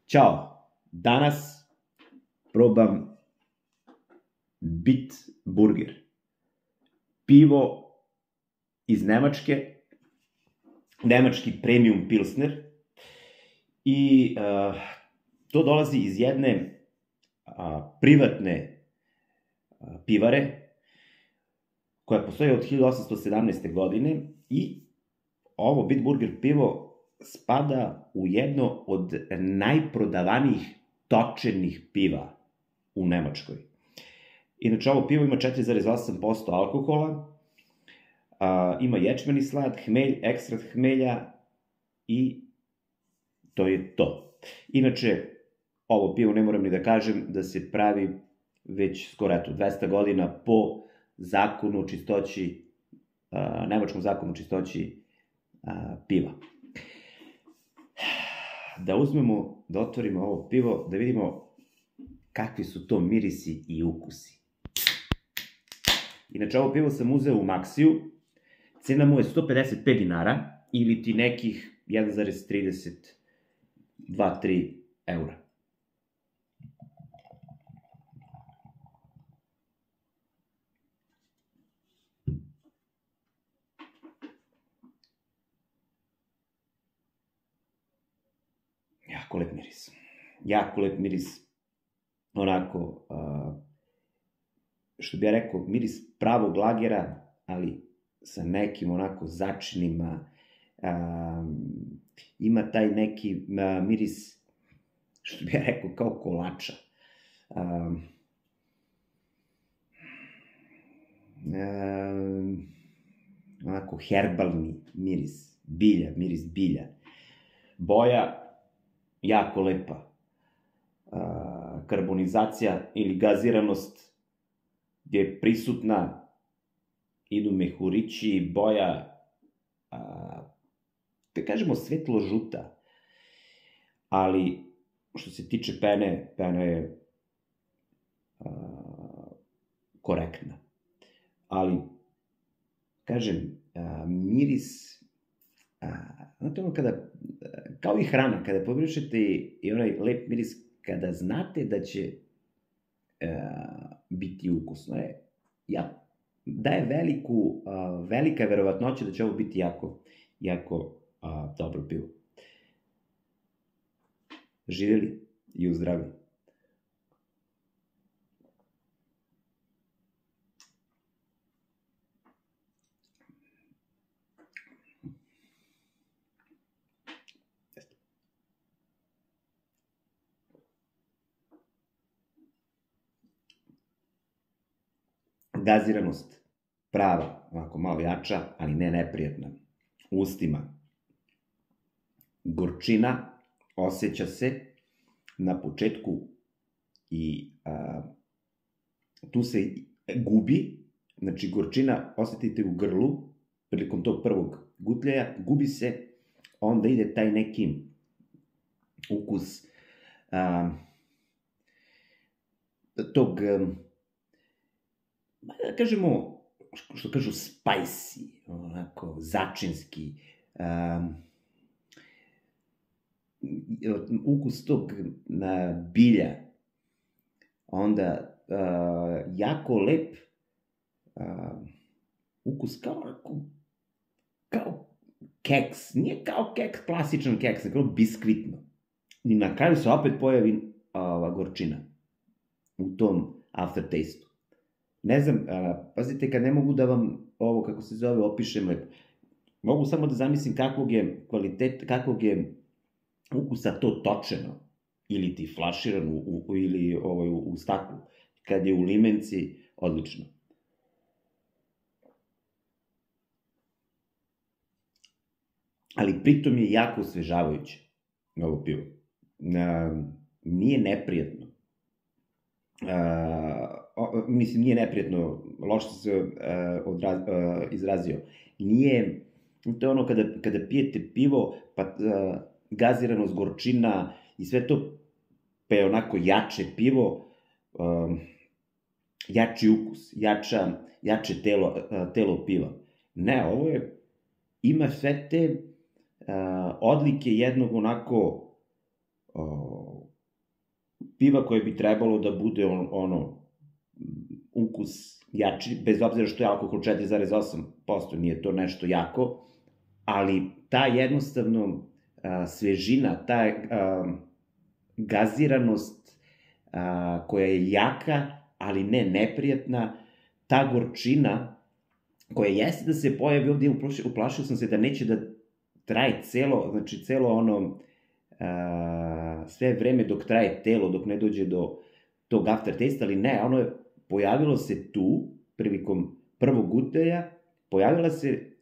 Ćao, danas probam Bitburger. Pivo iz Nemačke, nemački premium pilsner i to dolazi iz jedne privatne pivare koja postoji od 1817. godine i ovo Bitburger pivo spada u jedno od najprodavanijih točenih piva u Nemačkoj. Inače, ovo pivo ima 4,8% alkohola, ima ječmeni slad, hmelj, ekstrakt hmelja i to je to. Inače, ovo pivo, ne moram ni da kažem, da se pravi već skoro 200 godina po zakonu o čistoći, nemačkom zakonu o čistoći piva. Da uzmemo, da otvorimo ovo pivo, da vidimo kakvi su to mirisi i ukusi. Inače, ovo pivo sam uzeo u Maxiju, cena mu je 155 dinara, ili ti nekih 1,32-3 eura. Jako lep miris. Jako lep miris. Onako, što bi ja rekao, miris pravog lagera, ali sa nekim onako začinima. Ima taj neki miris, što bi ja rekao, kao kolača. Onako herbalni miris, bilja, miris bilja. Boja jako lepa. Karbonizacija ili gaziranost je prisutna, idu mehurići, boja, da kažemo svetlo žuta, ali što se tiče pene, pena je korektna. Ali, kažem, miris, znate ono kada, kao i hrana, kada pomirišete i onaj lep miris, kada znate da će biti ukusno, daje velika verovatnoća da će ovo biti jako dobro pivo. Živjeli i u zdravlju. Gaziranost prava, ovako malo jača, ali ne neprijatna. U ustima gorčina osjeća se na početku i tu se gubi, znači gorčina osetite u grlu prilikom tog prvog gutljaja, gubi se, onda ide taj neki ukus tog, da kažemo, što kažu spicy, onako, začinski, ukus tog bilja, onda jako lep ukus kao keks, nije kao keks, klasičan keks, nego biskvitno. I na kraju se opet pojavi gorčina u tom aftertaste-u. Ne znam, pazite, kad ne mogu da vam ovo, kako se zove, opišem lepo, mogu samo da zamislim kakvog je ukusa to točeno, ili ti flaširano, ili u staklu. Kad je u limenci, odlično. Ali pritom je jako osvežavajuće ovo pivo. Nije neprijatno. Mislim, nije neprijatno, loše sam se izrazio. Nije, to je ono kada pijete pivo, pa gaziranost, gorčina i sve to, pa je onako jače pivo, jači ukus, jače telo piva. Ne, ovo ima sve te odlike jednog onako piva koje bi trebalo da bude ukus jači, bez obzira što je alkohol 4,8%, nije to nešto jako, ali ta jednostavno svežina, ta gaziranost koja je jaka, ali ne neprijatna, ta gorčina koja jeste da se pojavi ovdje, uplašio sam se da neće da traje celo sve vreme dok traje telo, dok ne dođe do tog aftertaste, ali ne, ono je pojavilo se tu, prilikom prvog gutljaja, pojavila se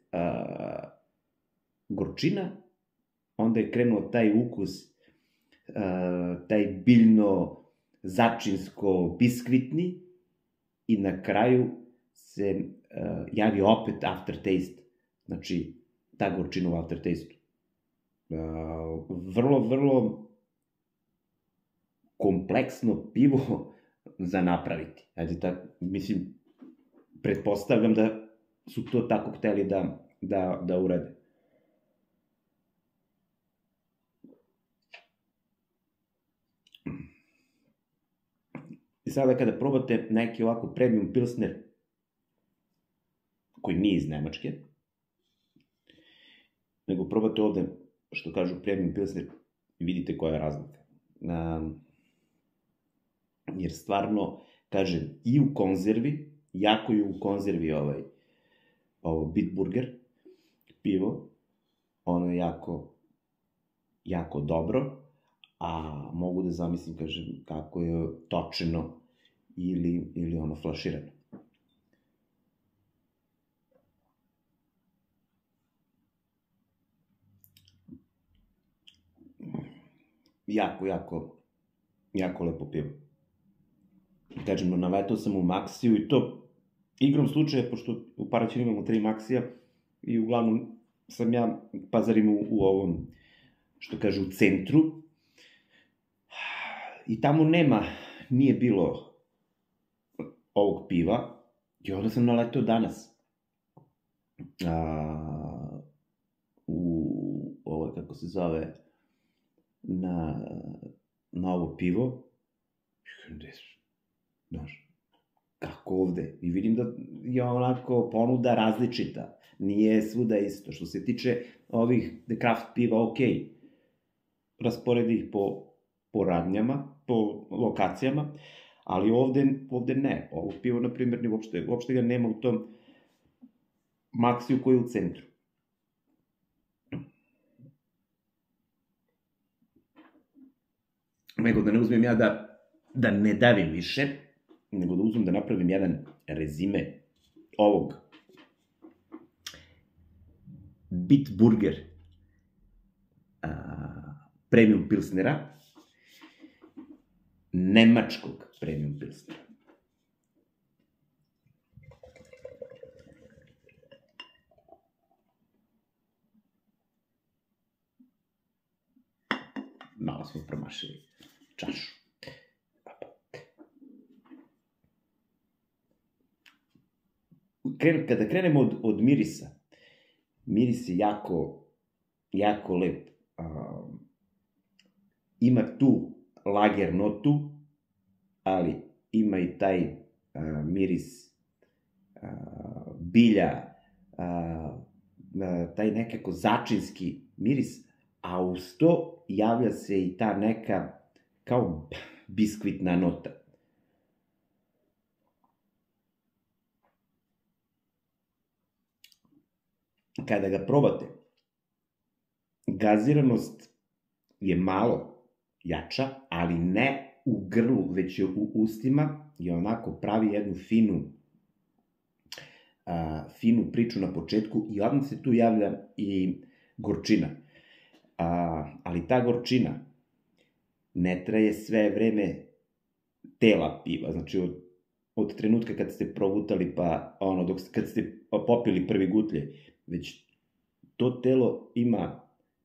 gorčina, onda je krenuo taj ukus, taj biljno, začinsko, biskvitni, i na kraju se javi opet aftertaste, znači ta gorčina u aftertaste. Vrlo, vrlo kompleksno pivo za napraviti. Ajde, mislim, pretpostavljam da su to tako hteli da urade. I sada kada probate neki ovako premium pilsner, koji nije iz Nemačke, nego probate ovde, što kažu premium pilsner, i vidite koja je razlika. Jer stvarno, kažem, i u konzervi, jako je u konzervi ovo Bitburger pivo, ono je jako dobro, a mogu da zamislim, kažem, kako je točeno ili ono flaširano. Jako lepo pivo. Kažem, naletao sam u Maxiju i to igrom slučaja, pošto u Paraćinu imamo 3 Maxija i uglavnom sam ja pazarim u ovom, što kažu, u centru. I tamo nije bilo ovog piva i onda sam naletao danas ovo, kako se zove, na ovo pivo. Znaš, kako ovde? I vidim da je onako ponuda različita. Nije svuda isto. Što se tiče ovih craft piva, okej. Rasporedi ih po radnjama, po lokacijama, ali ovde ne. Ovo pivo, na primjer, uopšte ga nema u tom Maxiju koji je u centru. Nego da ne uzmem ja da ne davim više, nego da uzmem da napravim jedan rezime ovog Bitburger premium pilsnera, nemačkog premium pilsnera. Malo smo promašili čašu. Kada krenemo od mirisa, miris je jako lep. Ima tu lager notu, ali ima i taj miris bilja, taj nekako začinski miris, a uz to javlja se i ta neka kao biskvitna nota. Kada ga probate, gaziranost je malo jača, ali ne u grlu, već je u ustima i onako pravi jednu finu priču na početku i odmah se tu javlja i gorčina. Ali ta gorčina ne traje sve vreme tela piva, znači od trenutka kad ste progutali pa kad ste popili prvi gutlje, već to telo ima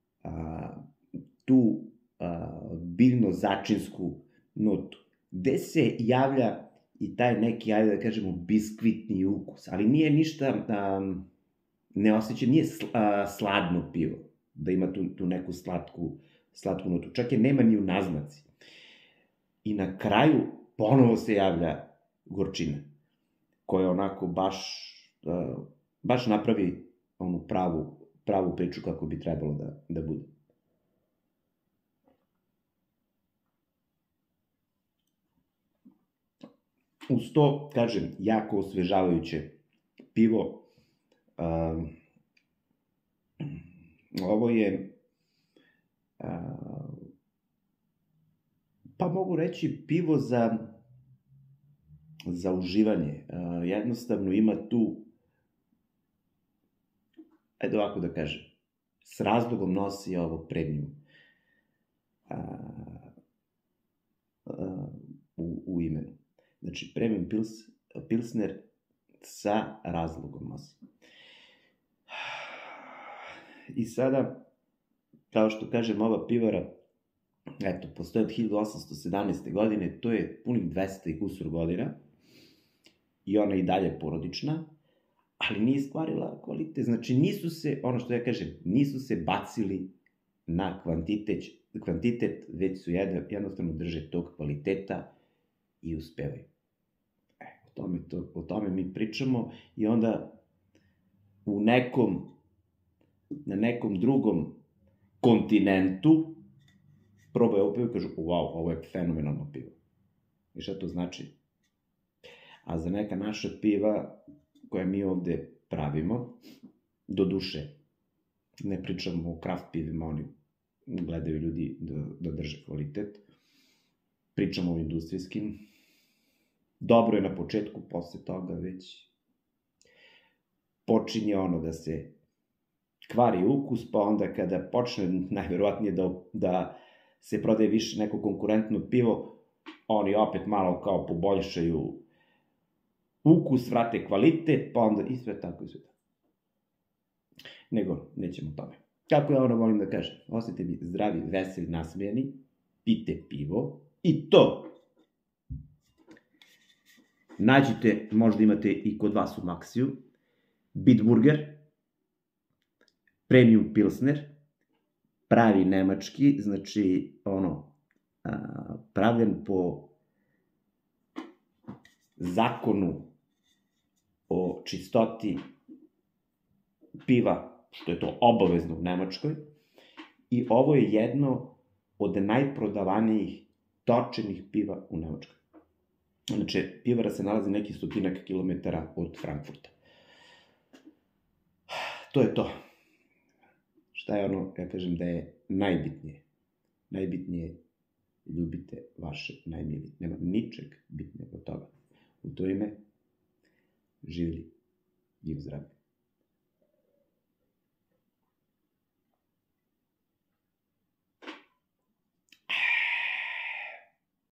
tu biljno začinsku notu, gde se javlja i taj neki, ajde da kažemo, biskvitni ukus, ali nije ništa, ne osjeća, nije sladno pivo, da ima tu neku slatku notu, čak je nema ni u naznaci. i na kraju ponovo se javlja gorčina, koja onako baš napravi onu pravu priču kako bi trebalo da bude. Uz to, kažem, jako osvežavajuće pivo. Ovo je, pa mogu reći, pivo za uživanje. Jednostavno ima tu, ajde ovako da kažem, s razlogom nosi ovo premium u imenu. Znači, premium pilsner sa razlogom nosi. I sada, kao što kažem, ova pivara, eto, postoje od 1817. godine, to je punih 200 i kusur godina, i ona je i dalje porodična, ali nije stvarila kvalitet. Znači, nisu se, ono što ja kažem, nisu se bacili na kvantitet, već su jednostavno drže tog kvaliteta i uspevaju. O tome mi pričamo, i onda na nekom drugom kontinentu probaju ovo pivo i kažu, wow, ovo je fenomenalno pivo. I šta to znači? A za neka naša piva koja mi ovde pravimo, do duše, ne pričamo o kraft pivima, oni gledaju ljudi da drže kvalitet, pričamo o industrijskim, dobro je na početku, posle toga već počinje ono da se kvari ukus, pa onda kada počne najverovatnije da se prodaje više neko konkurentno pivo, oni opet malo kao poboljšaju ukus, vrate kvalitet, pa onda i sve tako. Nego, nećemo o tome. Kako ja ono volim da kažem, ostanite mi zdravi, veseli, nasmejani, pijte pivo, i to nađite, možda imate i kod vas u Maxiju, Bitburger, Premium Pilsner, pravi nemački, znači, pravljen po zakonu o čistoti piva, što je to obavezno u Nemačkoj, i ovo je jedno od najprodavanijih točenih piva u Nemačkoj. Znači, pivara se nalazi nekih 100 kilometara od Frankfurta. To je to. Šta je ono, ja kažem da je najbitnije? Najbitnije, ljubite vaše najmilije. Nema ničeg bitnijeg od toga. U to ime, živjeli i u zdravlju.